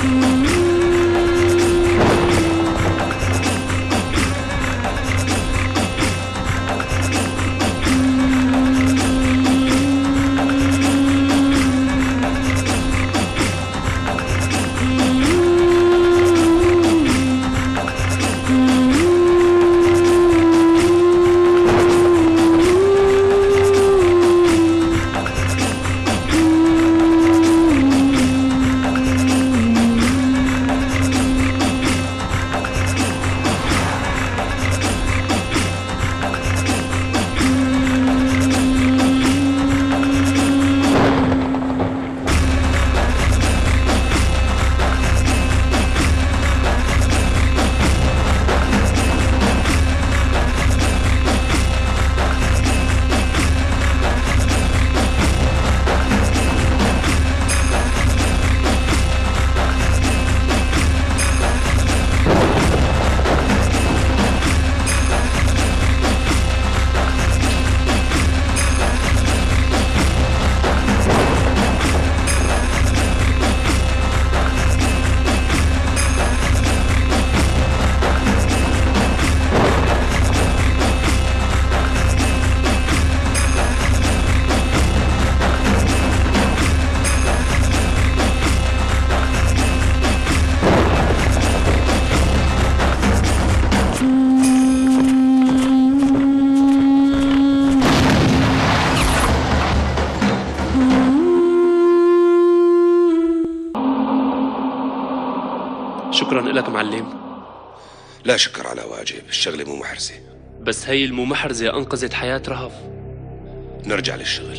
شكرا لك معلم. لا شكر على واجب، الشغلة مو محرزة. بس هي المو محرزة أنقذت حياة رهف. نرجع للشغل.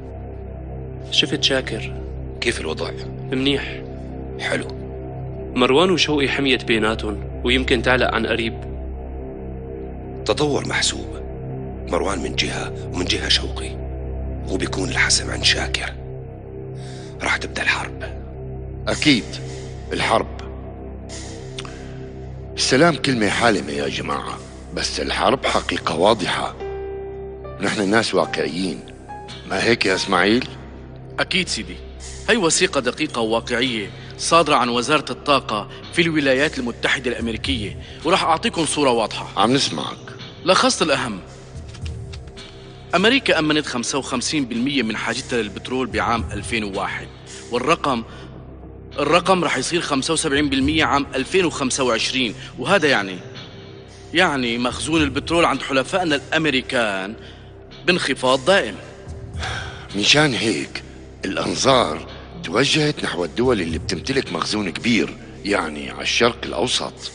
شفت شاكر؟ كيف الوضع؟ منيح. حلو. مروان وشوقي حميت بيناتهم ويمكن تعلق عن قريب. تطور محسوب، مروان من جهة ومن جهة شوقي، وبيكون الحسم عند شاكر. راح تبدأ الحرب. أكيد الحرب. السلام كلمة حالمة يا جماعة، بس الحرب حقيقة واضحة. نحن ناس واقعيين، ما هيك يا إسماعيل؟ أكيد سيدي، هي وثيقة دقيقة وواقعية صادرة عن وزارة الطاقة في الولايات المتحدة الأمريكية، وراح أعطيكم صورة واضحة. عم نسمعك. لخصت الأهم. أمريكا أمنت 55% من حاجتها للبترول بعام 2001، والرقم رح يصير 75% عام 2025، وهذا يعني مخزون البترول عند حلفائنا الأمريكان بانخفاض دائم. مشان هيك الأنظار توجهت نحو الدول اللي بتمتلك مخزون كبير، يعني على الشرق الأوسط.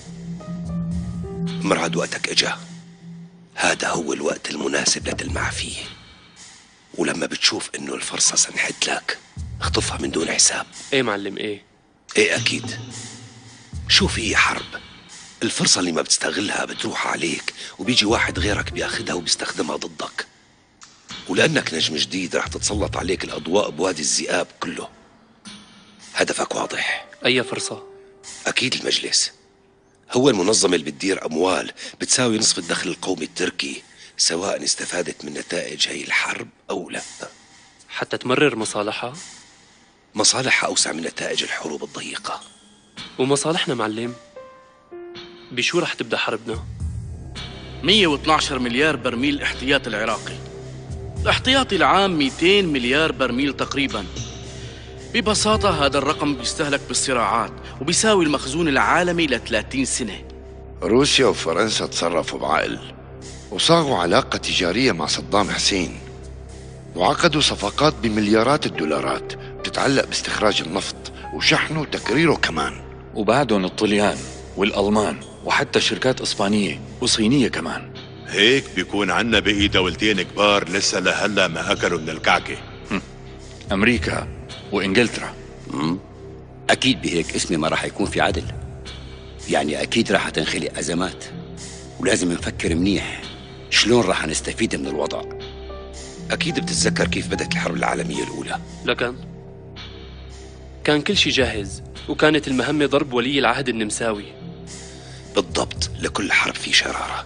مراد وقتك اجا، هذا هو الوقت المناسب لتلمع فيه، ولما بتشوف انه الفرصة سنحت لك اخطفها من دون حساب. ايه معلم ايه اكيد. شوف هي حرب، الفرصة اللي ما بتستغلها بتروح عليك، وبيجي واحد غيرك بياخدها وبيستخدمها ضدك، ولأنك نجم جديد رح تتسلط عليك الأضواء بوادي الذئاب كله. هدفك واضح. أي فرصة؟ أكيد المجلس، هو المنظمة اللي بتدير أموال بتساوي نصف الدخل القومي التركي، سواء استفادت من نتائج هي الحرب أو لا. حتى تمرر مصالحها؟ مصالحها أوسع من نتائج الحروب الضيقة. ومصالحنا معلم؟ بشو رح تبدأ حربنا؟ 112 مليار برميل احتياط العراقي. الاحتياطي العام 200 مليار برميل تقريبا. ببساطة هذا الرقم بيستهلك بالصراعات وبيساوي المخزون العالمي ل30 سنة. روسيا وفرنسا تصرفوا بعقل وصاغوا علاقة تجارية مع صدام حسين، وعقدوا صفقات بمليارات الدولارات بتتعلق باستخراج النفط وشحنه وتكريره كمان. وبعدهم الطليان والألمان وحتى شركات إسبانية وصينية كمان. هيك بيكون عنا بقي دولتين كبار لسه لهلا ما أكلوا من الكعكة. أمريكا وإنجلترا. أكيد بهيك اسمي ما راح يكون في عدل، يعني أكيد راح تنخلق أزمات، ولازم نفكر منيح شلون راح نستفيد من الوضع. أكيد بتتذكر كيف بدأت الحرب العالمية الأولى. لكن كان كل شيء جاهز، وكانت المهمة ضرب ولي العهد النمساوي. بالضبط، لكل حرب في شرارة.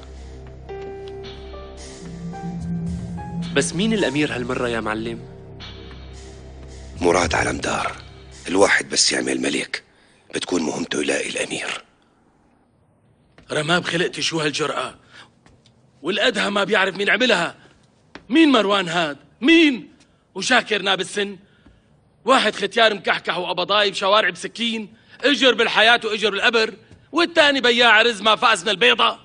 بس مين الأمير هالمرة يا معلم؟ مراد علمدار. الواحد بس يعمل ملك بتكون مهمته يلاقي الأمير. رماب خلقتي شو هالجرأة؟ والأدهى ما بيعرف مين عملها. مين مروان هاد؟ مين؟ وشاكر ناب السن؟ واحد ختيار مكحكح وقبضاي بشوارع بسكين، اجر بالحياة واجر بالقبر، والتاني بياع رز ما فاز من البيضة.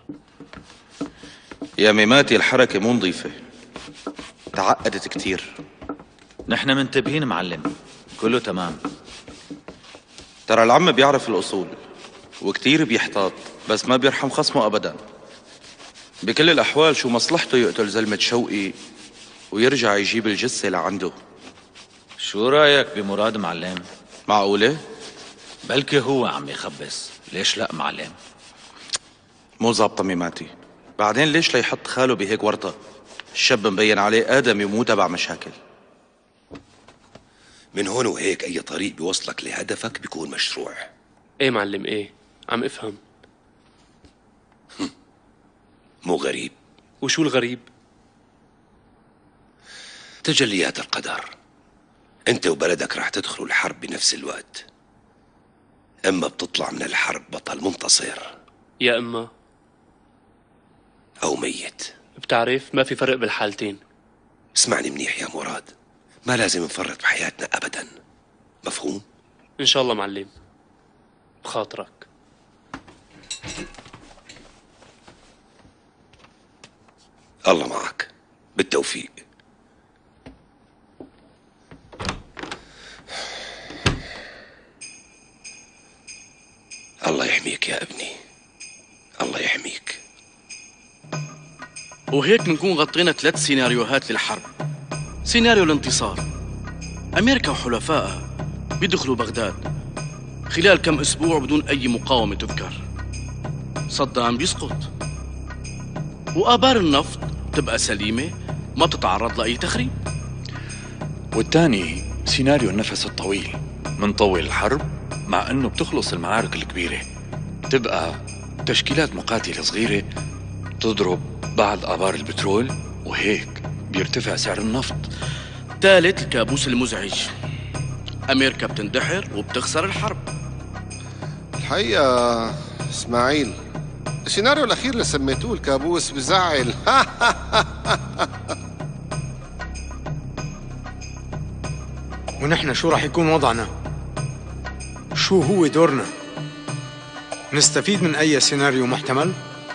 يا ميماتي الحركة مو نظيفة، تعقدت كتير. نحن منتبهين معلم، كله تمام. ترى العم بيعرف الأصول وكتير بيحتاط، بس ما بيرحم خصمه أبدا. بكل الأحوال شو مصلحته يقتل زلمة شوقي ويرجع يجيب الجثة لعنده؟ شو رايك بمراد معلم؟ معقولة؟ بلكي هو عم يخبص، ليش لا معلم؟ مو ظابطة ميماتي. بعدين ليش ليحط خاله بهيك ورطة؟ الشاب مبين عليه آدمي ومو تبع مشاكل. من هون وهيك أي طريق بيوصلك لهدفك بيكون مشروع. ايه معلم، ايه عم افهم. مو غريب. وشو الغريب؟ تجليات القدر. انت وبلدك رح تدخلوا الحرب بنفس الوقت، اما بتطلع من الحرب بطل منتصر يا اما او ميت. بتعرف ما في فرق بالحالتين. اسمعني منيح يا مراد، ما لازم نفرط بحياتنا ابدا، مفهوم؟ ان شاء الله معلم، بخاطرك. الله معك، بالتوفيق. الله يحميك يا ابني، الله يحميك. وهيك بنكون غطينا 3 سيناريوهات للحرب. سيناريو الانتصار، أمريكا وحلفائها بيدخلوا بغداد خلال كم أسبوع بدون أي مقاومة تذكر. صدام بيسقط وآبار النفط تبقى سليمة، ما بتتعرض لأي تخريب. والتاني سيناريو النفس الطويل، منطول الحرب مع انه بتخلص المعارك الكبيرة، تبقى تشكيلات مقاتلة صغيرة تضرب بعض آبار البترول، وهيك بيرتفع سعر النفط. ثالث الكابوس المزعج، أمريكا بتندحر وبتخسر الحرب. الحقيقة إسماعيل، السيناريو الأخير اللي سميتوه الكابوس بزعل. ونحن شو راح يكون وضعنا؟ شو هو دورنا؟ نستفيد من أي سيناريو محتمل؟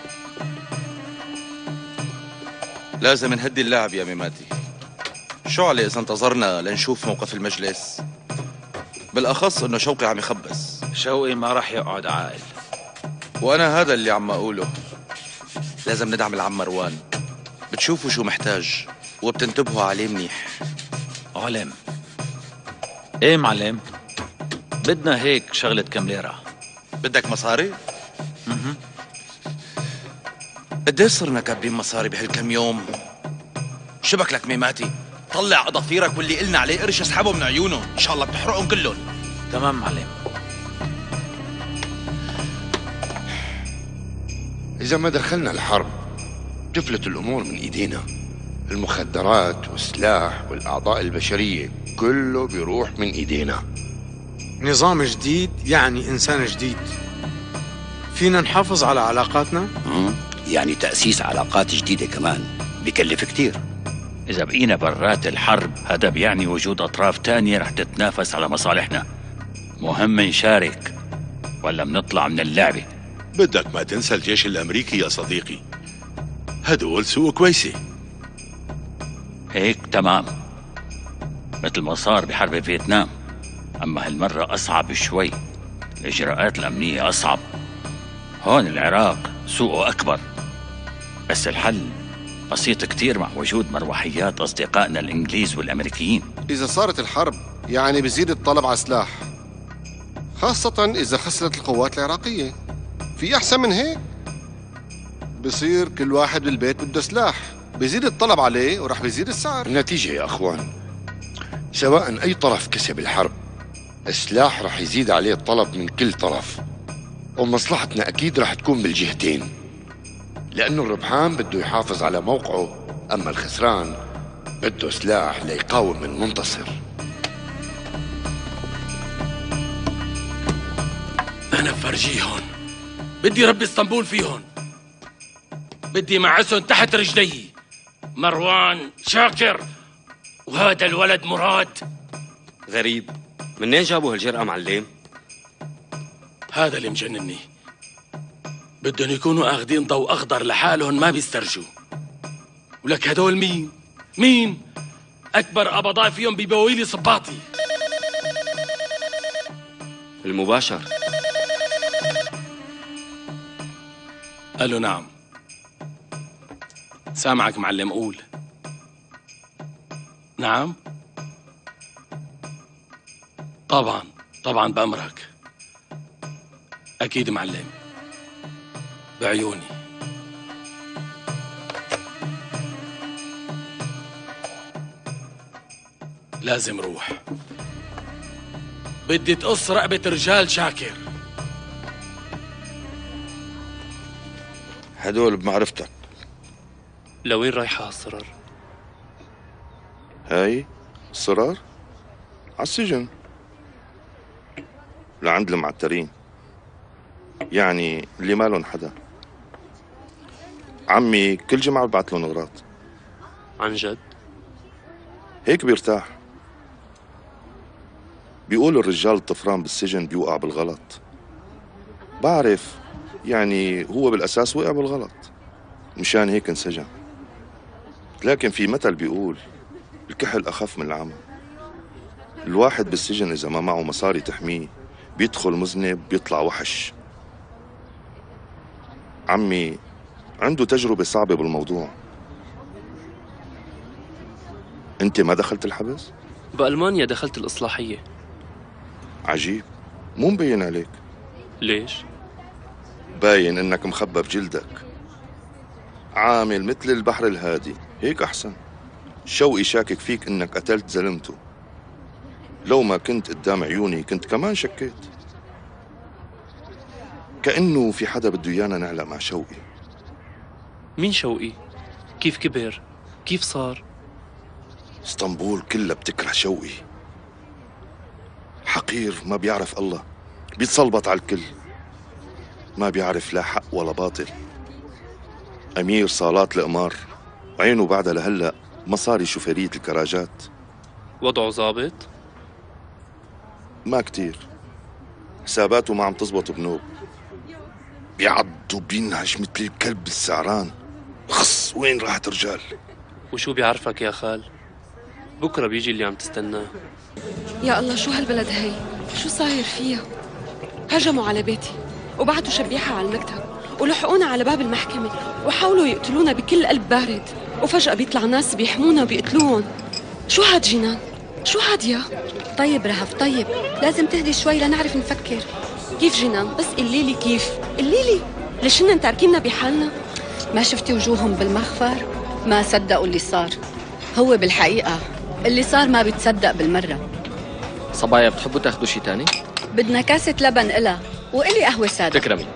لازم نهدي اللعب يا ميماتي. شو عليه إذا انتظرنا لنشوف موقف المجلس؟ بالأخص إنه شوقي عم يخبص. شوقي ما راح يقعد عاقل، وأنا هذا اللي عم أقوله. لازم ندعم العم مروان، بتشوفوا شو محتاج وبتنتبهوا عليه منيح. علم. ايه معلم، بدنا هيك شغلة كم ليرة. بدك مصاري؟ قديش صرنا كاتبين مصاري بهالكم يوم؟ شبك لك ميماتي، طلع اضافيرك واللي قلنا عليه قرش اسحبه من عيونه، ان شاء الله بتحرقهم كلهم. تمام معلم. إذا ما دخلنا الحرب تفلت الأمور من إيدينا. المخدرات والسلاح والأعضاء البشرية كله بيروح من إيدينا. نظام جديد يعني إنسان جديد. فينا نحافظ على علاقاتنا؟ يعني تأسيس علاقات جديدة كمان بكلف كتير. إذا بقينا برات الحرب هذا بيعني وجود أطراف تانية رح تتنافس على مصالحنا. مهم نشارك ولا بنطلع من اللعبة. بدك ما تنسى الجيش الأمريكي يا صديقي، هدول سوق كويسة. هيك تمام، مثل ما صار بحرب فيتنام. أما هالمرة أصعب شوي، الإجراءات الأمنية أصعب. هون العراق سوقه أكبر، بس الحل بسيط كتير مع وجود مروحيات أصدقائنا الإنجليز والأمريكيين. إذا صارت الحرب يعني بزيد الطلب على سلاح، خاصة إذا خسرت القوات العراقية. في أحسن من هيك؟ بصير كل واحد بالبيت بده سلاح، بزيد الطلب عليه ورح بيزيد السعر. النتيجة يا أخوان، سواء أي طرف كسب الحرب، السلاح رح يزيد عليه الطلب من كل طرف، ومصلحتنا أكيد رح تكون بالجهتين، لأنه الربحان بده يحافظ على موقعه، أما الخسران بده سلاح ليقاوم المنتصر. أنا بفرجيهم. بدي ربي اسطنبول فيهم. بدي معسهم تحت رجلي مروان، شاكر، وهذا الولد مراد. غريب، منين جابوا هالجرأة معلم؟ هذا اللي مجنني. بدهم يكونوا اخذين ضوء اخضر لحالهم، ما بيسترجوا. ولك هدول مين؟ مين؟ اكبر قبضاء فيهم ببويلي صباطي. المباشر. قال له نعم. سامعك معلم، قول. نعم؟ طبعا بأمرك. أكيد معلم، بعيوني. لازم روح. بدي تقص رقبة رجال شاكر. هدول بمعرفتك. لوين رايحة هالصرار؟ هاي الصرار عالسجن لعند المعترين، يعني اللي مالهم حدا. عمي كل جمعة ببعث لهم اغراض. عن جد؟ هيك بيرتاح. بيقولوا الرجال الطفران بالسجن بيوقع بالغلط. بعرف، يعني هو بالأساس وقع بالغلط، مشان هيك انسجن. لكن في مثل بيقول الكحل أخف من العمى. الواحد بالسجن إذا ما معه مصاري تحميه بيدخل مذنب بيطلع وحش. عمي عنده تجربة صعبة بالموضوع. انت ما دخلت الحبس؟ بألمانيا دخلت الإصلاحية. عجيب، مو مبين عليك. ليش؟ باين انك مخبى بجلدك، عامل مثل البحر الهادي. هيك احسن. شوقي شاكك فيك انك قتلت زلمته. لو ما كنت قدام عيوني كنت كمان شكيت. كأنه في حدا بده ايانا نعلق مع شوقي. مين شوقي؟ كيف كبر؟ كيف صار؟ اسطنبول كلها بتكره شوقي. حقير ما بيعرف الله، بيتصلبط على الكل، ما بيعرف لا حق ولا باطل. أمير صالات القمار، وعينه بعدها لهلأ مصاري شوفيرية الكراجات. وضعه ظابط؟ ما كتير، حساباته ما عم تزبط بنوب. بيعض وبينهش مثل الكلب السعران. خص، وين راحت رجال؟ وشو بيعرفك يا خال؟ بكرة بيجي اللي عم تستناه. يا الله، شو هالبلد هي؟ شو صاير فيها؟ هجموا على بيتي وبعتوا شبيحة على المكتب ولحقونا على باب المحكمة وحاولوا يقتلونا بكل قلب بارد، وفجأة بيطلع ناس بيحمونا وبيقتلوهم. شو هاد جنان؟ شو هاد يا؟ طيب رهف، طيب لازم تهدي شوي لنعرف نفكر. كيف جنان؟ بس قليلي كيف؟ قليلي ليش هن تاركيننا بحالنا؟ ما شفتي وجوههم بالمخفر؟ ما صدقوا اللي صار. هو بالحقيقة اللي صار ما بيتصدق بالمرة. صبايا بتحبوا تاخدوا شي تاني؟ بدنا كاسة لبن إلا، وإلي قهوة سادة. تكرمي.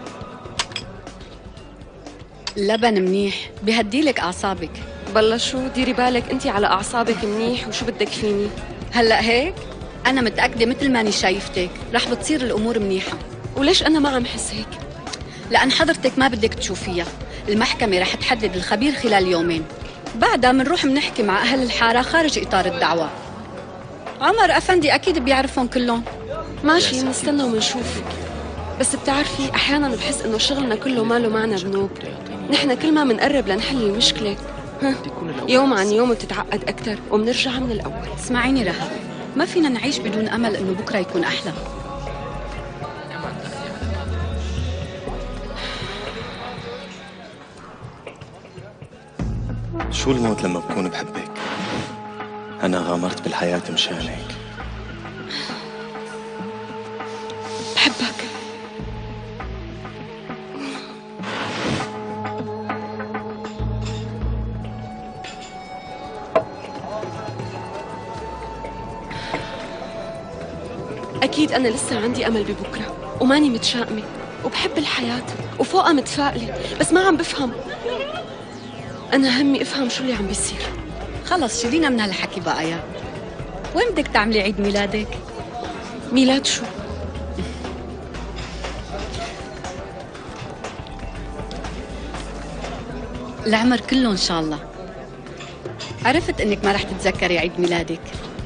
لبن منيح بيهديلك أعصابك. بالله شو، ديري بالك انتي على أعصابك منيح، وشو بدك فيني؟ هلأ هيك أنا متأكدة مثل ماني شايفتك رح بتصير الأمور منيحة. وليش أنا ما عم حس هيك؟ لأن حضرتك ما بدك تشوفيها. المحكمة رح تحدد الخبير خلال يومين، بعدها منروح منحكي مع أهل الحارة خارج إطار الدعوة. عمر أفندي أكيد بيعرفهم كلهم. ماشي، منستنى ومنشوف. بس بتعرفي أحيانا بحس إنه شغلنا كله ما له معنى بنوب. نحن كل ما منقرب لنحل المشكلة يوم عن يوم بتتعقد أكتر وبنرجع من الأول. اسمعيني رهف، ما فينا نعيش بدون أمل إنه بكرة يكون أحلى. شو الموت لما بكون بحبك؟ أنا غامرت بالحياة مشانك. بحبك. أكيد أنا لسه عندي أمل ببكرة وماني متشائمة وبحب الحياة وفوقها متفائلة، بس ما عم بفهم. أنا همي أفهم شو اللي عم بيصير. خلص شيلينا من هالحكي بقى يا. وين بدك تعملي عيد ميلادك؟ ميلاد شو؟ العمر كله إن شاء الله. عرفت إنك ما رح تتذكري عيد ميلادك.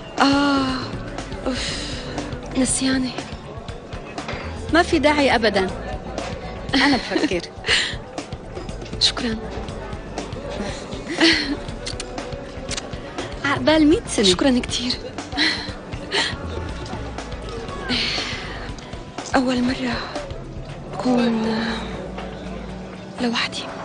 أوف، نسياني. ما في داعي أبداً، أنا بفكر. شكراً. عقبال 100 سنة. شكراً كتير. أول مرة بكون لوحدي.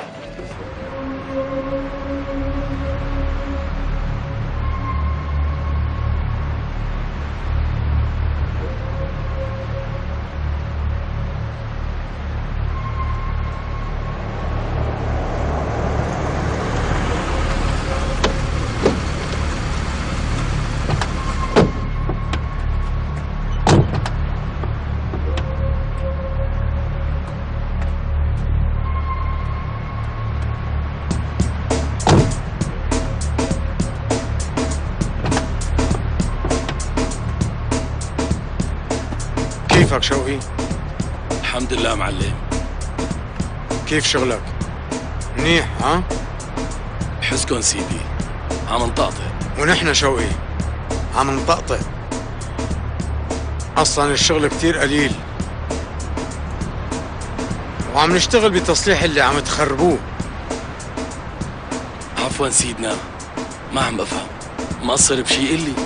كيفك شوقي؟ الحمد لله معلم. كيف شغلك؟ منيح ها؟ حسكن سيدي، عم نطقطق. ونحن شوقي عم نطقطق. اصلا الشغل كتير قليل، وعم نشتغل بتصليح اللي عم تخربوه. عفوا سيدنا، ما عم بفهم، مقصر بشي قلي.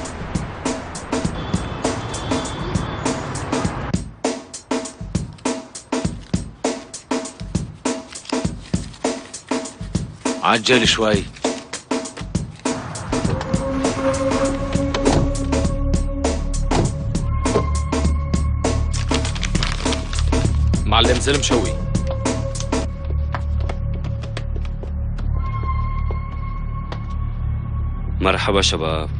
عجل شوي. معلم زلم شوقي. مرحبا شباب.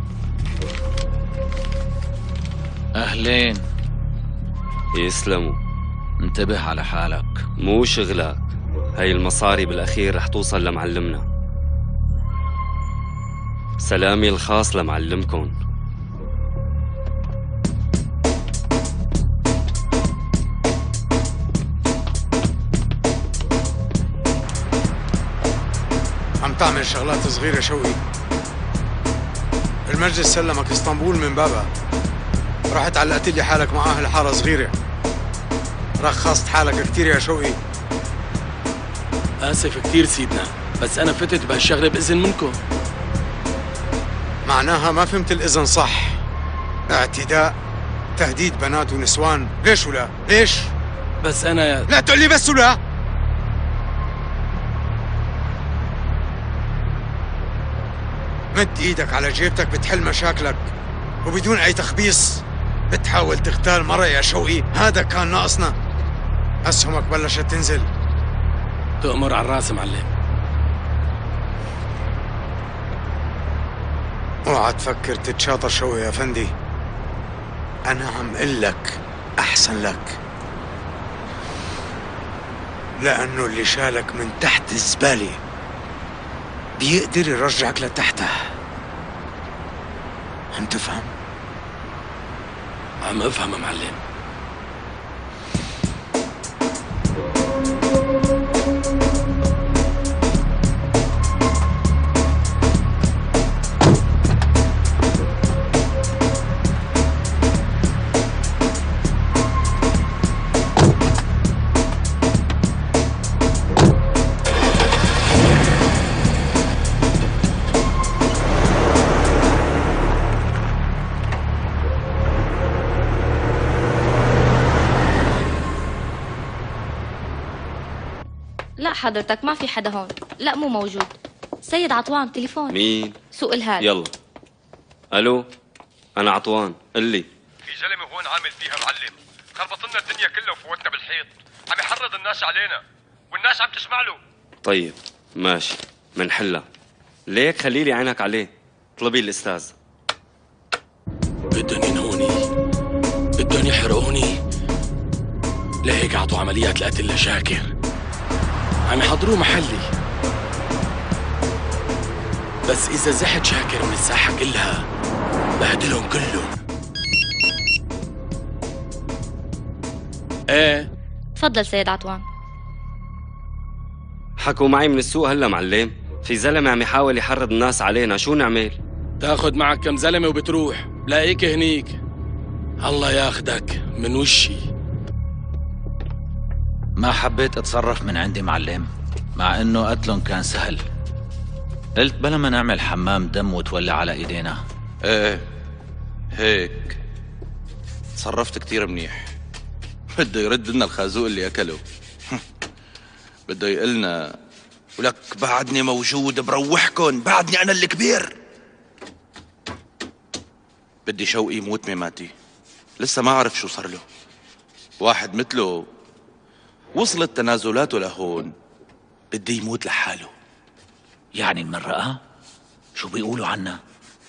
أهلين. يسلموا. انتبه على حالك. مو شغلك، هاي المصاري بالأخير رح توصل لمعلمنا. سلامي الخاص لمعلمكن. عم تعمل شغلات صغيرة شوقي. المجلس سلمك اسطنبول من بابها، رحت علقت لي حالك مع أهل حارة صغيرة، رخصت حالك كتير يا شوقي. آسف كتير سيدنا، بس أنا فتت بهالشغلة بإذن منكم. معناها ما فهمت الإذن صح. اعتداء، تهديد بنات ونسوان، ليش ولا؟ ليش؟ بس أنا لا تقول لي بس ولا. مد ايدك على جيبتك بتحل مشاكلك، وبدون اي تخبيص بتحاول تغتال مرة يا شوقي. هذا كان ناقصنا. اسهمك بلشت تنزل. تؤمر على الراس معلم. اوعى تفكر تتشاطر شوقي يا فندي، انا عم قلك احسن لك، لانه اللي شالك من تحت الزبالة بيقدر يرجعك لتحتها. عم تفهم؟ عم افهم يا معلم. لا حضرتك ما في حدا هون. لا مو موجود. سيد عطوان تليفون. مين؟ سوق الهاد. يلا. الو، انا عطوان. قلي. في زلمه هون عامل فيها معلم، خربط لنا الدنيا كلها وفوتنا بالحيط، عم يحرض الناس علينا والناس عم تسمع له. طيب ماشي، منحلها. ليك خليلي عينك عليه. اطلبي الاستاذ. بدهم ينهوني، بدهم يحرقوني، لهيك عطوا عمليات لقتل لشاكر. عم يحضروه محلي، بس إذا زحت شاكر من الساحة كلها بهدلهم كلهم. ايه تفضل سيد عطوان. حكوا معي من السوق هلا معلم، في زلمة عم يحاول يحرض الناس علينا، شو نعمل؟ تاخد معك كم زلمة وبتروح، بلاقيك هنيك. الله ياخدك من وشي. ما حبيت اتصرف من عندي معلم، مع انه قتلهم كان سهل. قلت بلا ما نعمل حمام دم وتولى على ايدينا. ايه هيك تصرفت كتير منيح. بده يرد لنا الخازوق اللي اكله. بده يقلنا ولك بعدني موجود بروحكن، بعدني انا الكبير. بدي شوقي يموت مماتي، لسه ما اعرف شو صار له. واحد مثله وصلت تنازلاته لهون، بدي يموت لحاله. يعني المرأة شو بيقولوا عنا؟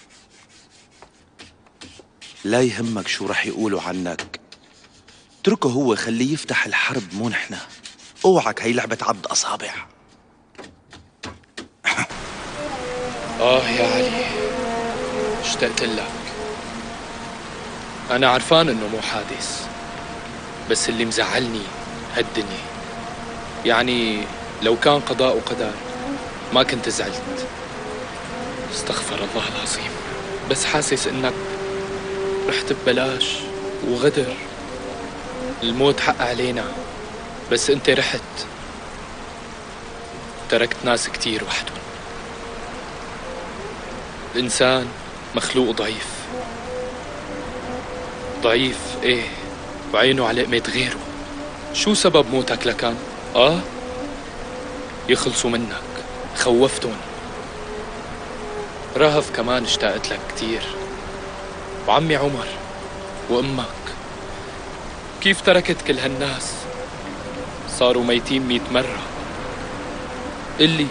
لا يهمك شو رح يقولوا عنك، اتركه هو، خليه يفتح الحرب مو نحنا. اوعك هي لعبة عبد أصابع. يا علي، اشتقت لك. أنا عرفان إنه مو حادث، بس اللي مزعلني هالدنيا. يعني لو كان قضاء وقدر ما كنت زعلت. استغفر الله العظيم، بس حاسس إنك رحت ببلاش وغدر. الموت حق علينا، بس انت رحت تركت ناس كتير وحدهم. الإنسان مخلوق ضعيف ضعيف، ايه، وعينه على قمة غيره. شو سبب موتك لكان؟ يخلصوا منك، خوفتهم. رهف كمان اشتقت لك كتير، وعمي عمر وأمك. كيف تركت كل هالناس؟ صاروا ميتين 100 مرة. قلي،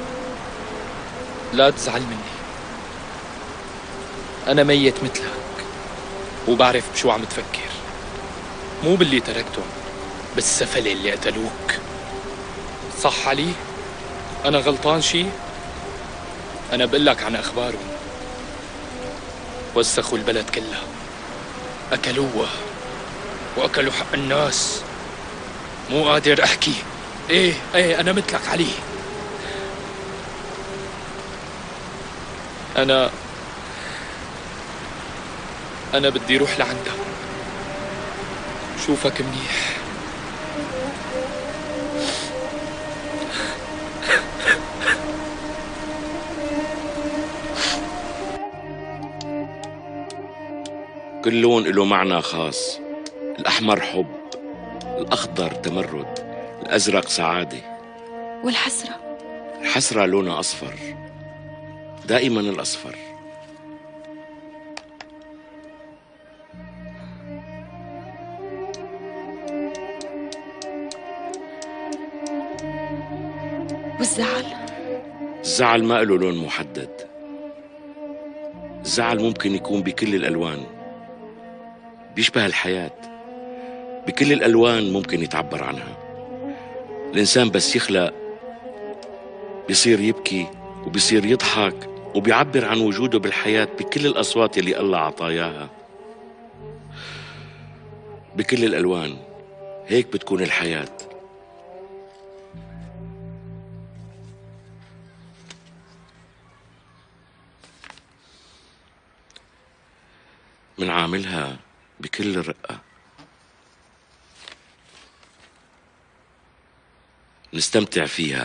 لا تزعل مني، أنا ميت مثلك وبعرف بشو عم تفكر. مو باللي تركتهم، بالسفلة اللي قتلوك. صح علي؟ أنا غلطان شي؟ أنا بقلك عن أخبارهم. وسخوا البلد كلها، أكلوها وأكلوا حق الناس. مو قادر أحكي. إيه أنا مثلك علي. أنا بدي روح لعندك، شوفك منيح. كل لون له معنى خاص. الأحمر حب، الأخضر تمرد، الأزرق سعادة. والحسرة؟ الحسرة لونها أصفر، دائما الأصفر. والزعل؟ الزعل ما له لون محدد. الزعل ممكن يكون بكل الألوان، بيشبه الحياة. بكل الألوان ممكن يتعبر عنها. الإنسان بس يخلق بيصير يبكي وبيصير يضحك، وبيعبر عن وجوده بالحياة بكل الأصوات اللي الله عطاياها، بكل الألوان. هيك بتكون الحياة. منعاملها بكل الرقة، نستمتع فيها.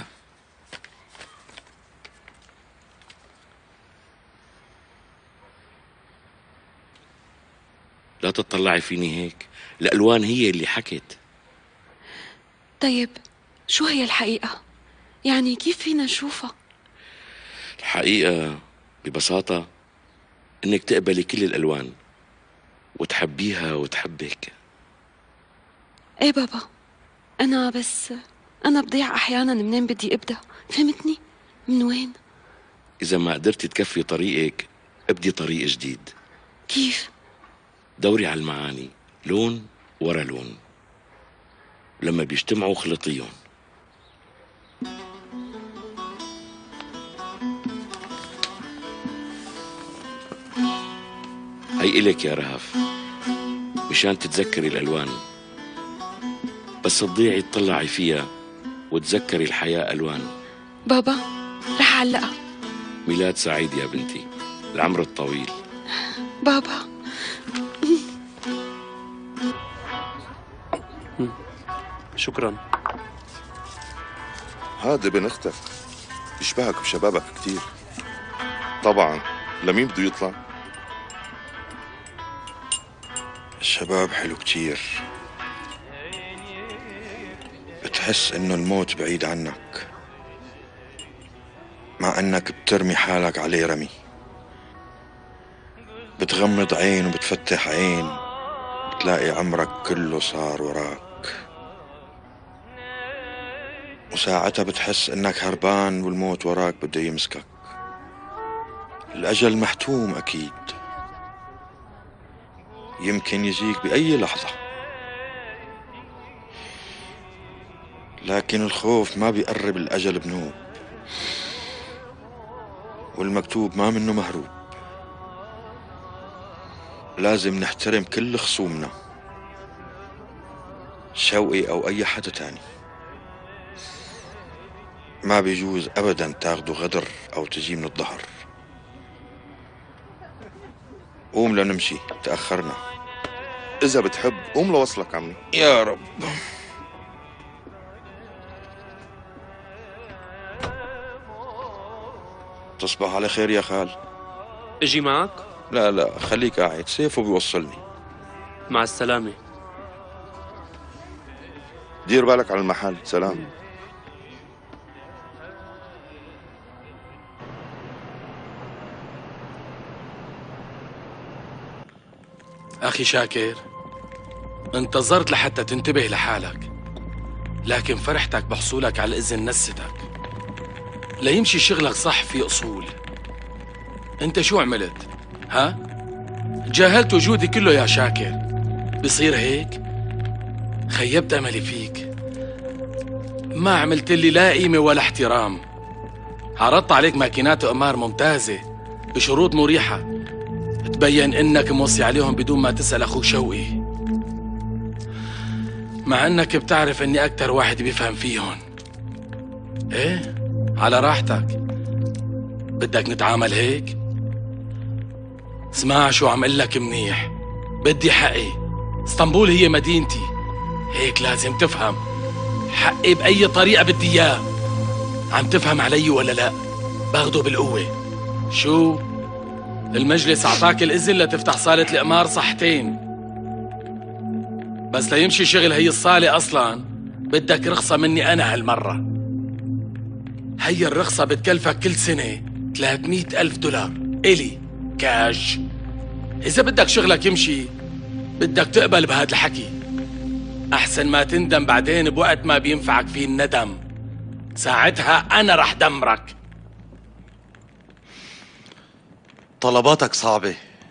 لا تطلعي فيني هيك، الألوان هي اللي حكت. طيب شو هي الحقيقة؟ يعني كيف فينا نشوفها؟ الحقيقة ببساطة إنك تقبلي كل الألوان وتحبيها وتحبك. ايه بابا، أنا بضيع أحيانا منين بدي أبدأ، فهمتني؟ من وين؟ إذا ما قدرتي تكفي طريقك، ابدي طريق جديد. كيف؟ دوري على المعاني، لون ورا لون، لما بيجتمعوا خلطيهم. هي إلك يا رهف، مشان تتذكري الألوان. بس تضيعي تطلعي فيها وتذكري الحياة ألوان. بابا رح أعلقها. ميلاد سعيد يا بنتي، العمر الطويل. بابا شكرا. هذا ابن اختك يشبهك بشبابك كتير. طبعا لمين بده يطلع؟ الشباب حلو كتير، بتحس انه الموت بعيد عنك مع انك بترمي حالك عليه رمي. بتغمض عين وبتفتح عين بتلاقي عمرك كله صار وراك، وساعتها بتحس انك هربان والموت وراك بده يمسكك. الأجل محتوم أكيد، يمكن يجيك بأي لحظة، لكن الخوف ما بيقرب الأجل بنوب، والمكتوب ما منه مهروب. لازم نحترم كل خصومنا، شوقي أو أي حدا تاني. ما بيجوز أبدا تاخدوا غدر أو تجي من الظهر. قوم لنمشي، تأخرنا. إذا بتحب قوم لوصلك عمي. يا رب. تصبح على خير يا خال. اجي معك؟ لا خليك قاعد، سيفه بيوصلني. مع السلامة. دير بالك على المحل. سلام. أخي شاكر، انتظرت لحتى تنتبه لحالك، لكن فرحتك بحصولك على الإذن نستك. ليمشي شغلك صح في أصول. أنت شو عملت؟ ها؟ جاهلت وجودي كله يا شاكر. بصير هيك؟ خيبت أملي فيك، ما عملت لي لا قيمة ولا احترام. عرضت عليك ماكينات وأقمار ممتازة بشروط مريحة، تبين انك موصي عليهم بدون ما تسأل اخوك شوقي، مع انك بتعرف اني اكتر واحد بيفهم فيهم. ايه على راحتك. بدك نتعامل هيك؟ اسمع شو عم قلك منيح، بدي حقي. اسطنبول هي مدينتي، هيك لازم تفهم. حقي بأي طريقة بدي اياه. عم تفهم علي ولا لا؟ باخده بالقوة. شو؟ المجلس أعطاك الإذن لتفتح صالة الإقمار صحتين، بس ليمشي شغل هي الصالة أصلاً بدك رخصة مني أنا هالمرة. هي الرخصة بتكلفك كل سنة 300,000 دولار إلي كاش. إذا بدك شغلك يمشي بدك تقبل بهذا الحكي، أحسن ما تندم بعدين بوقت ما بينفعك فيه الندم. ساعتها أنا رح دمرك. طلباتك صعبة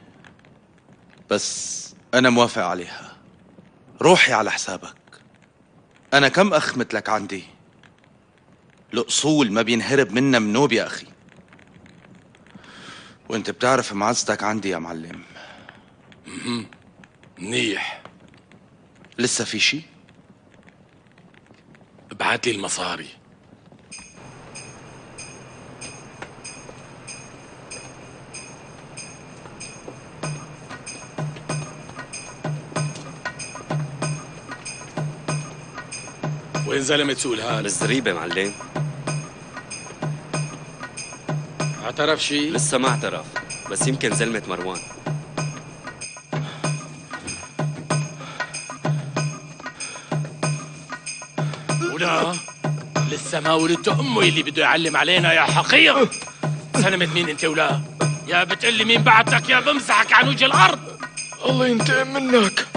بس أنا موافق عليها. روحي على حسابك. أنا كم أخ مثلك عندي، الأصول ما بينهرب منا منوب يا أخي، وأنت بتعرف معزتك عندي يا معلم. منيح. لسه في شي؟ ابعت لي المصاري. وين زلمة سوق الهال؟ بالزريبة معلم. اعترف شي؟ لسه ما اعترف، بس يمكن زلمة مروان. ولا لسه ما ولدت امه اللي بده يعلم علينا يا حقير. سلمت مين انت ولا؟ يا بتقلي مين بعتك يا بمسحك عن وجه الارض. الله ينتقم منك.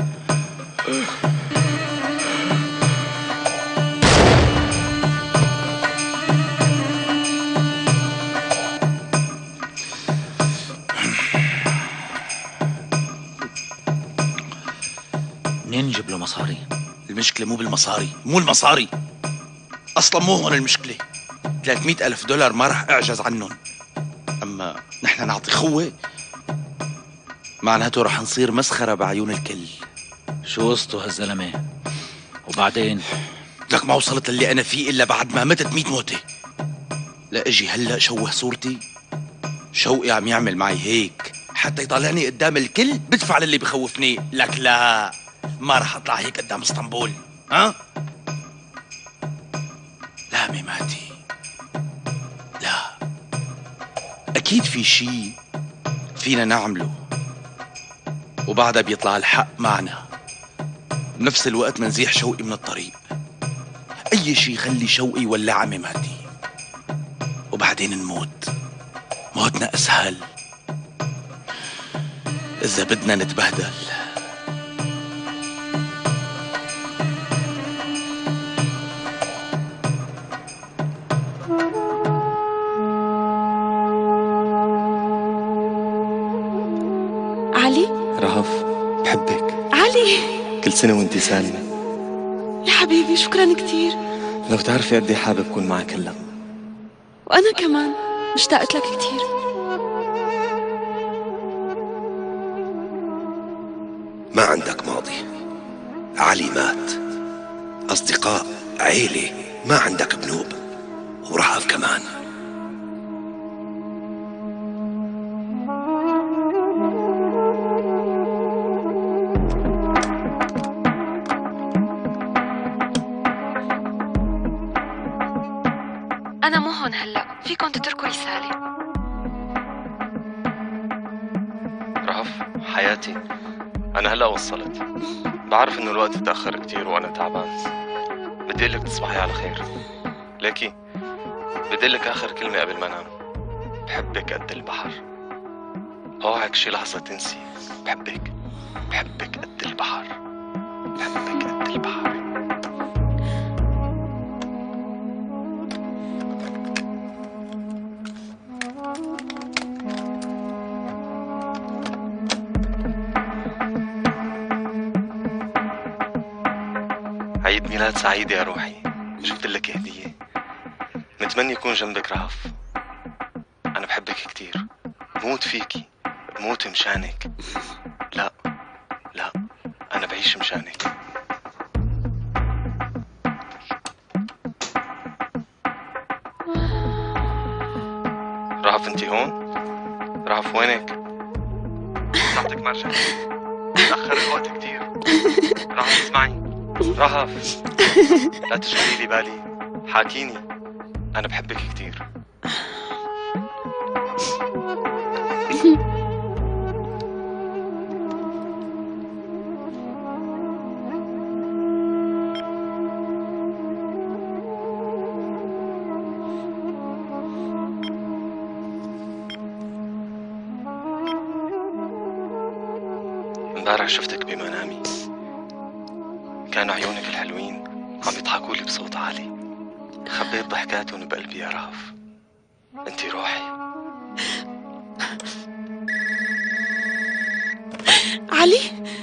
منين نجيب له مصاري؟ المشكلة مو بالمصاري، مو المصاري أصلا، مو هون المشكلة. 300,000 دولار ما رح أعجز عنهم، أما نحن نعطي خوة معناته رح نصير مسخرة بعيون الكل. شو قصته هالزلمة؟ وبعدين؟ لك ما وصلت اللي أنا فيه إلا بعد ما متت 100 موتة. لا أجي هلأ شوه صورتي. شوقي عم يعمل معي هيك حتى يطالعني قدام الكل بدفع للي بخوفني. لك لا، ما رح أطلع هيك قدام اسطنبول. ها؟ لا ميماتي، لا، أكيد في شي فينا نعمله وبعدها بيطلع الحق معنا. بنفس الوقت منزيح شوقي من الطريق. أي شي يخلي شوقي يولع ميماتي، وبعدين نموت. موتنا أسهل إذا بدنا نتبهدل. علي؟ رهف بحبك. علي كل سنة وانتي سالمة. يا حبيبي شكرا كتير. لو تعرفي قد ايه حابب كون معك هلا. وأنا كمان اشتقت لك كتير. ما عندك ماضي، علي مات، أصدقاء، عيلة، ما عندك بنوب، ورهف كمان. أنا مو هون هلأ، فيكن تتركوا رسالة. رهف حياتي، أنا هلا وصلت. بعرف إنه الوقت تأخر كتير وأنا تعبان. بدي أقلك تصبحي على خير. ليكي بدي أقلك آخر كلمة قبل ما أنام. بحبك قد البحر. اوعك شي لحظة تنسي. بحبك، بحبك قد البحر، بحبك قد البحر. عيد ميلاد سعيد يا روحي. جبت لك هدية. متمني يكون جنبك رهف. أنا بحبك كتير، بموت فيكي، بموت مشانك. لا لا، أنا بعيش مشانك. رهف انتي هون؟ رهف وينك؟ ساعتك مرجع. تأخر الوقت كتير. رهف اسمعي. رهف لا تشغلي لي بالي، حاكيني. أنا بحبك كتير. امبارح شفتك بمنامي. كانوا عيونك الحلوين عم يضحكوا لي بصوت عالي. خبيت ضحكاتهم بقلبي يا رهف. انتي روحي. علي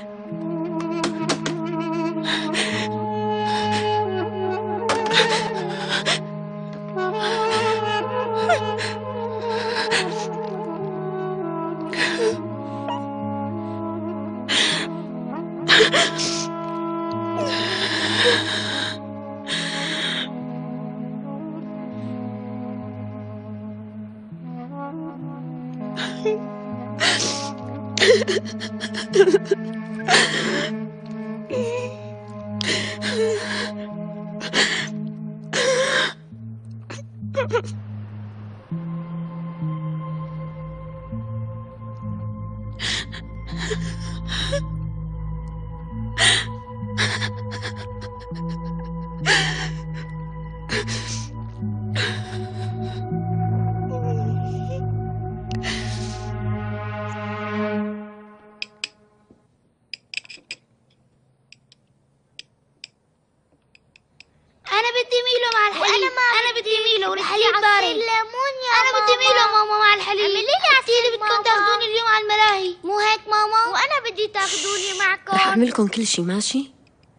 أنا بدي ميلو مع الحليب. أنا بدي ميلو والحليب بارد. أنا بدي ميلو ماما مع الحليب. اعملي لي عصير بدكم تاخذوني اليوم على الملاهي. مو هيك ماما؟ وأنا بدي تاخذوني معكم. رح أعمل لكم كل شي ماشي؟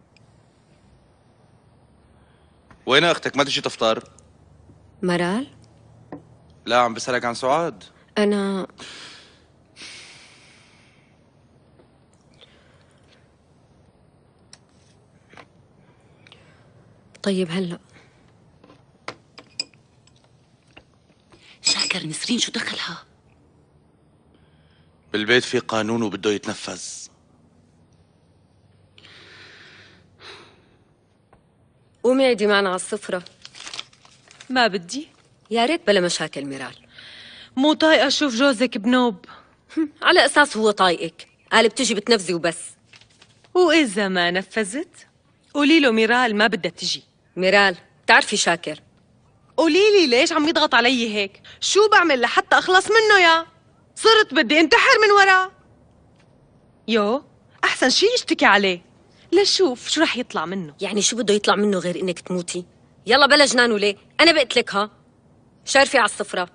وين أختك؟ ما تجي تفطر؟ مرال؟ لا، عم بسألك عن سعاد. أنا طيب هلا شاكر نسرين شو دخلها؟ بالبيت في قانون وبده يتنفذ. قومي عيدي معنا على السفرة. ما بدي. يا ريت بلا مشاكل ميرال. مو طايقة أشوف جوزك بنوب. على أساس هو طايقك، قال بتجي بتنفذي وبس. وإذا ما نفذت قولي له ميرال ما بدها تجي. ميرال بتعرفي شاكر. قولي لي ليش عم يضغط علي هيك؟ شو بعمل لحتى أخلص منه يا؟ صرت بدي انتحر من وراه. يو أحسن شي اشتكي عليه لشوف شو رح يطلع منه. يعني شو بده يطلع منه غير إنك تموتي؟ يلا بلا جنان وليه؟ أنا بقتلك ها؟ شارفي على السفرة.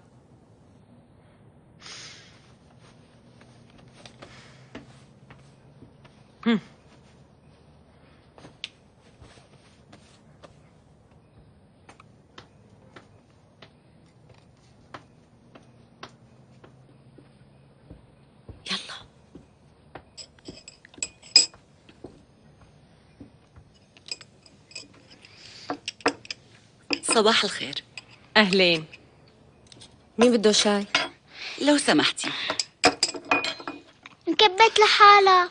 صباح الخير. أهلين. مين بده شاي؟ لو سمحتي. انكبت لحالها.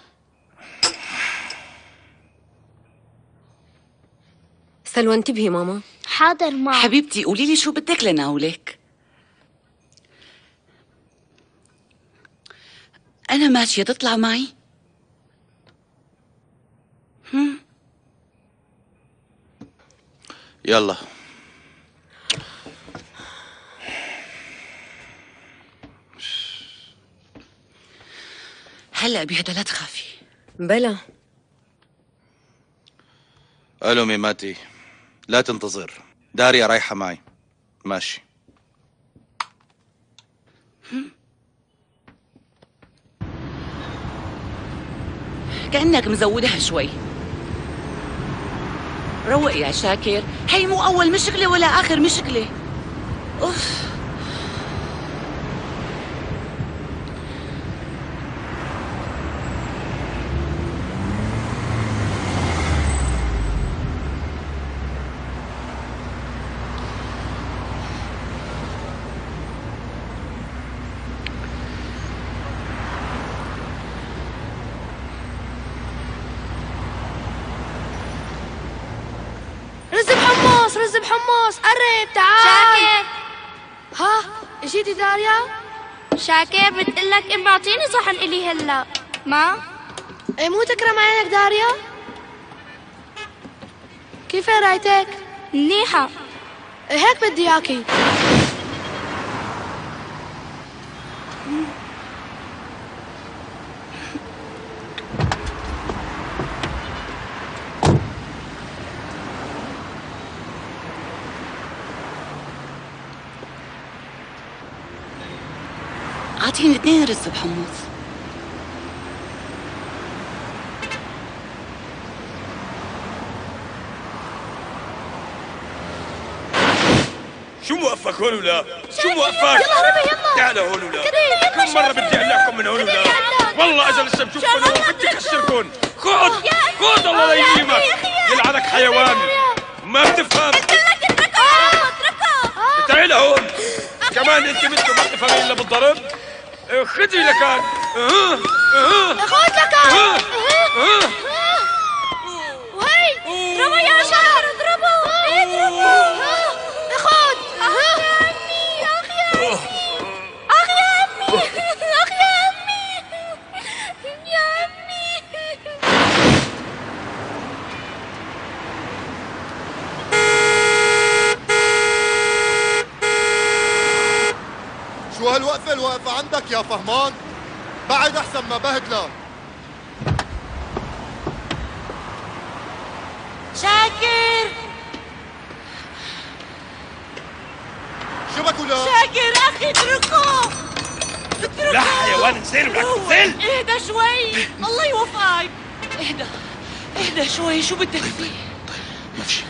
سلوى انتبهي ماما. حاضر ماما. حبيبتي قولي لي شو بدك لناولك. أنا ماشية تطلع معي؟ يلا. هلا بهدى لا تخافي. بلا. الو ميماتي، لا تنتظر، داريا رايحة معي. ماشي. كأنك مزودها شوي. روق يا شاكر، هي مو أول مشكلة ولا آخر مشكلة. أوف. رز بحمص قرب تعال. شاكر ها اجيتي داريا؟ شاكر بتقلك ام اعطيني صحن الي هلا. ما ايه مو تكرم عينك داريا؟ كيف رايتك؟ منيحة. هيك بدي اياكي. أعطيني 2 رز بحمص. شو موقفك هون ولا؟ شو موقفك؟ يلا هربي يلا. تعال هون ولا؟ كم مرة بدي أقلعكم من هون ولا؟ والله أجل لسه بشوفكم هون بدي أكسركم. خذ خذ الله لا يهيمك. يلعنك حيوان ما بتفهم. تعال هون. كمان أنت مثله ما بتفهمين إلا بالضرب. خذي لكان. خذ لكان. وهي اضربوا يا شاكر اضربوا. اضربوا. خذ. اخ يا امي اخ يا امي اخ يا امي اخ يا امي يا امي. شو هالوقفة الواقفة عندك يا فهمان؟ بعد أحسن ما بهدلة. شاكر شو بك ولا؟ شاكر اخي اتركه. لا حيوان انزل ولك انزل. اهدى شوي الله يوفقك. اهدى اهدى شوي شو بدك فيه؟ ما في شيء.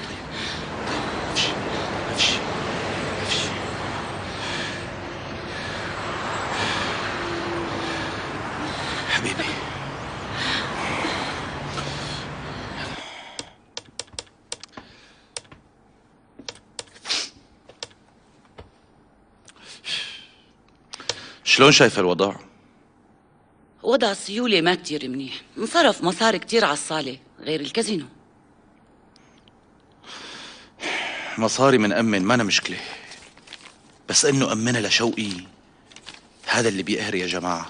حبيبي شلون شايف الوضع؟ وضع السيولة ما كتير منيح، انصرف مصاري كتير على الصالة غير الكازينو. مصاري من أمن ما أنا مشكلة، بس إنه أمنها لشوقي هذا اللي بيقهر يا جماعة.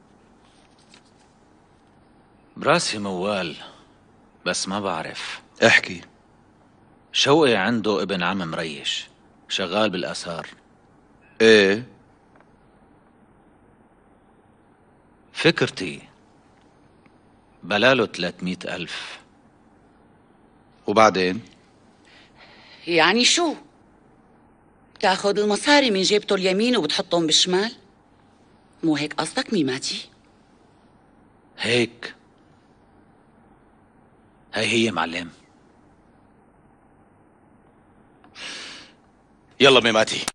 براسي موال، بس ما بعرف. احكي. شوقي عنده ابن عم مريش شغال بالآثار. ايه؟ فكرتي بلاله 300,000. وبعدين؟ يعني شو؟ تاخد المصاري من جيبته اليمين وبتحطهم بالشمال؟ مو هيك قصدك ميماتي؟ هيك. هي معلم. يلا ميماتي.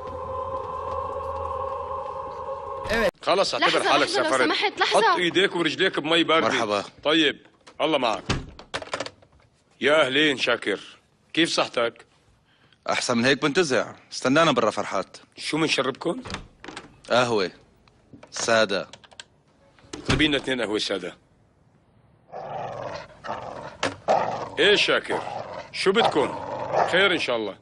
خلص اعتبر حالك لحظة لو سافرت. سمحت، لحظة. حط ايديك ورجليك بمي باردة. مرحبا. طيب الله معك. يا اهلين شاكر، كيف صحتك؟ أحسن من هيك بنتزع، استنانا برا فرحات. شو منشربكن؟ قهوة سادة. اطلبي لنا 2 قهوة سادة. ايه شاكر، شو بدكن؟ خير ان شاء الله.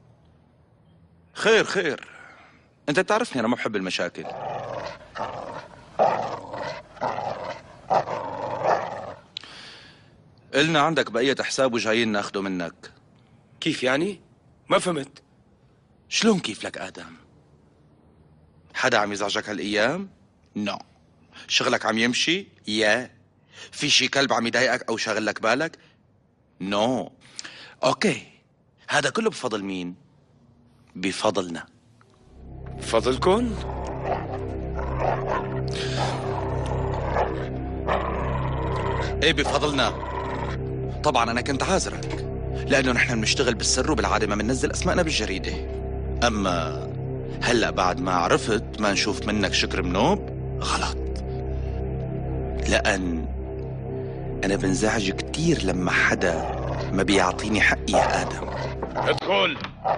خير خير، انت بتعرفني انا ما بحب المشاكل. قلنا عندك بقية حساب وجايين ناخده منك. كيف يعني؟ ما فهمت. شلون كيف لك آدم؟ حدا عم يزعجك هالأيام؟ نو. شغلك عم يمشي؟ يا. في شي كلب عم يضايقك أو شاغل لك بالك؟ نو. أوكي، هذا كله بفضل مين؟ بفضلنا. فضلكن؟ ايه بفضلنا. طبعا انا كنت عازرك لانه نحن بنشتغل بالسر وبالعاده ما بننزل اسمائنا بالجريده. اما هلا بعد ما عرفت ما نشوف منك شكر منوب غلط، لان انا بنزعج كتير لما حدا ما بيعطيني حقي يا ادم. ادخل.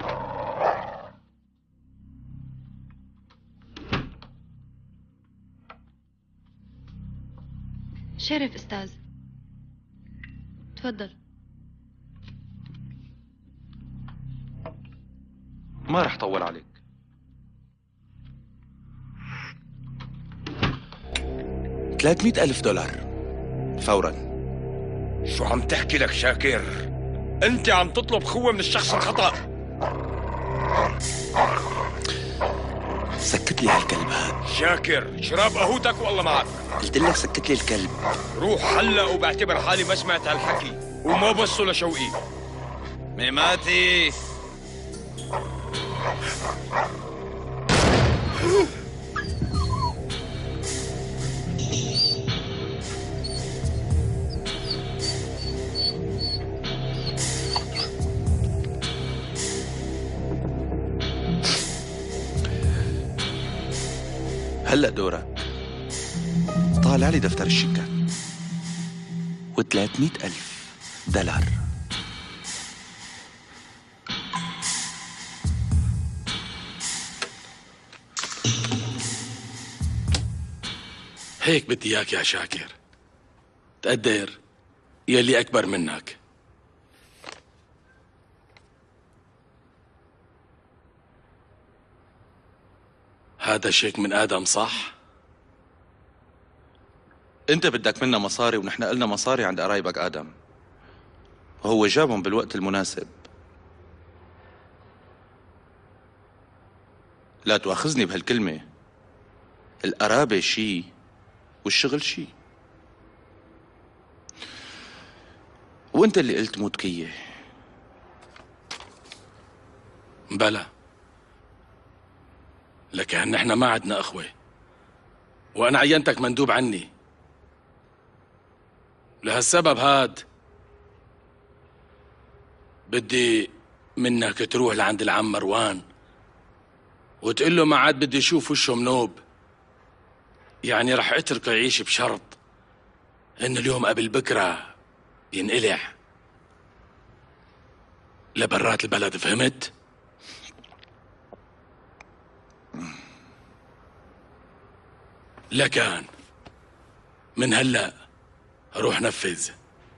شرف استاذ، تفضل. ما رح طول عليك. $300,000 فورا. شو عم تحكي لك شاكر؟ انت عم تطلب خوة من الشخص الخطأ. سكت لي هالكلب هاد. شاكر، شراب قهوتك والله معك. قلت لك سكت لي الكلب. روح هلا وبعتبر حالي ما سمعت هالحكي وما بصوا لشوقي. ميماتي. هلأ دورك. طالع لي دفتر الشيكات $300,000. هيك بدي اياك يا شاكر، تقدر يلي اكبر منك. هذا شيك من آدم صح؟ انت بدك منا مصاري ونحن قلنا مصاري عند قرايبك آدم، وهو جابهم بالوقت المناسب. لا تواخذني بهالكلمة، القرابة شي والشغل شي. وانت اللي قلت مو تكيه. بلا، لكن نحن ما عدنا أخوة، وأنا عينتك مندوب عني. لهالسبب هاد بدي منك تروح لعند العم مروان وتقول له ما عاد بدي اشوف وشه منوب. يعني رح اتركه يعيش بشرط انه اليوم قبل بكره ينقلع لبرات البلد. فهمت؟ لكان من هلأ روح نفذ.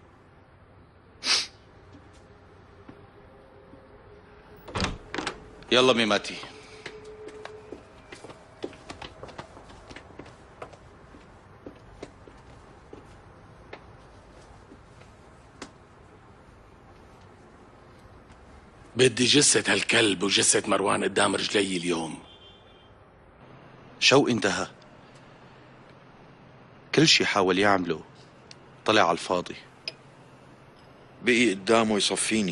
يلا ميماتي. بدي جثة هالكلب وجثة مروان قدام رجلي اليوم. شوقي انتهى. كل شي حاول يعمله طلع على الفاضي. بقي قدامه يصفيني.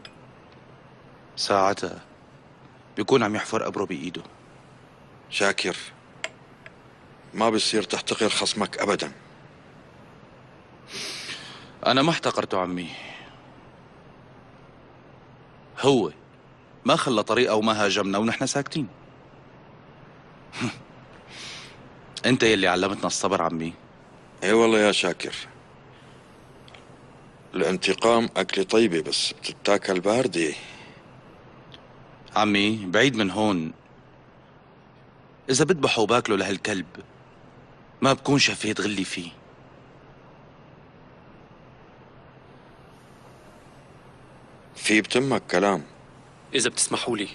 ساعتها بيكون عم يحفر قبره بإيده. شاكر، ما بصير تحتقر خصمك أبدا. أنا ما احتقرته عمي، هو ما خلى طريقة وما هاجمنا ونحن ساكتين. انت يلي علمتنا الصبر عمي. اي والله يا شاكر، الانتقام أكلة طيبة بس بتتاكل باردة. عمي بعيد من هون، إذا بذبحوا وباكلوا لهالكلب ما بكون شفيت غلي فيه. في بتمك كلام. إذا بتسمحوا لي.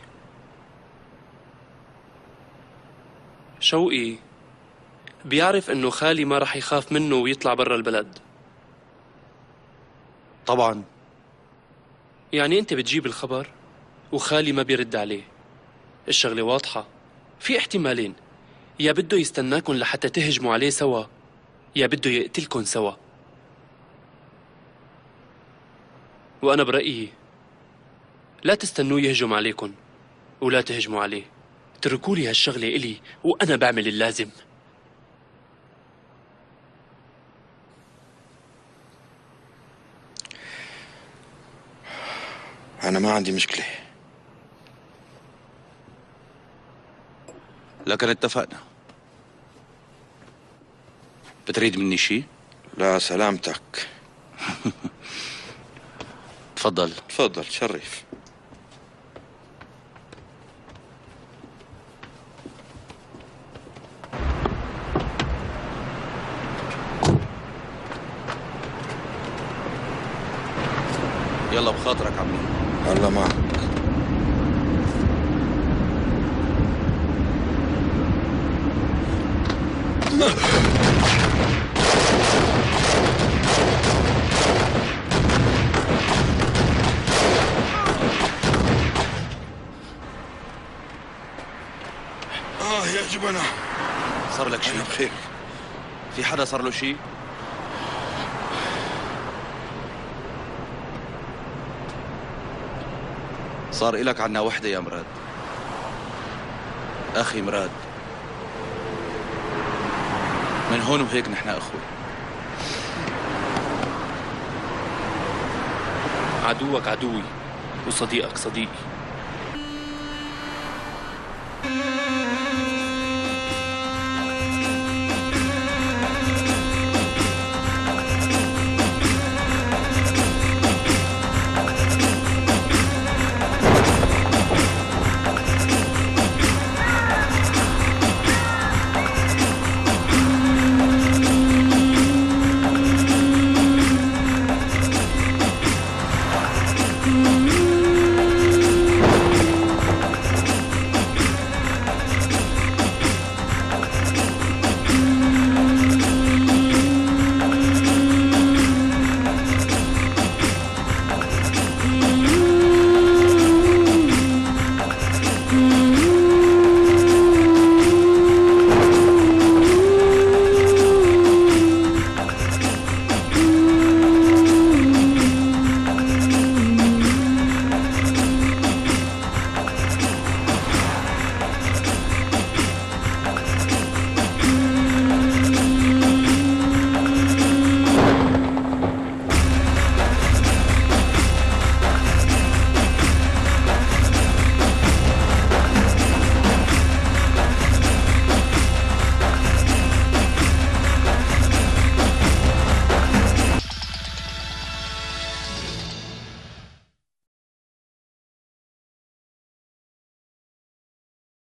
شوقي بيعرف إنه خالي ما رح يخاف منه ويطلع برا البلد. طبعا. يعني أنت بتجيب الخبر وخالي ما بيرد عليه. الشغلة واضحة، في احتمالين، يا بده يستناكن لحتى تهجموا عليه سوا، يا بده يقتلكن سوا. وأنا برأيي لا تستنوه يهجم عليكن ولا تهجموا عليه، اتركوا لي هالشغلة إلي وأنا بعمل اللازم. أنا ما عندي مشكلة، لكن اتفقنا. بتريد مني شي؟ لا سلامتك. تفضل. تفضل شرف. يلا بخاطرك عمي. الله معك. يا جبنة. صار لك شيء؟ بخير. في حدا صار له شيء؟ صار إلك عنا وحدة يا مراد. أخي مراد، من هون وهيك نحن أخوة. عدوك عدوي وصديقك صديقي.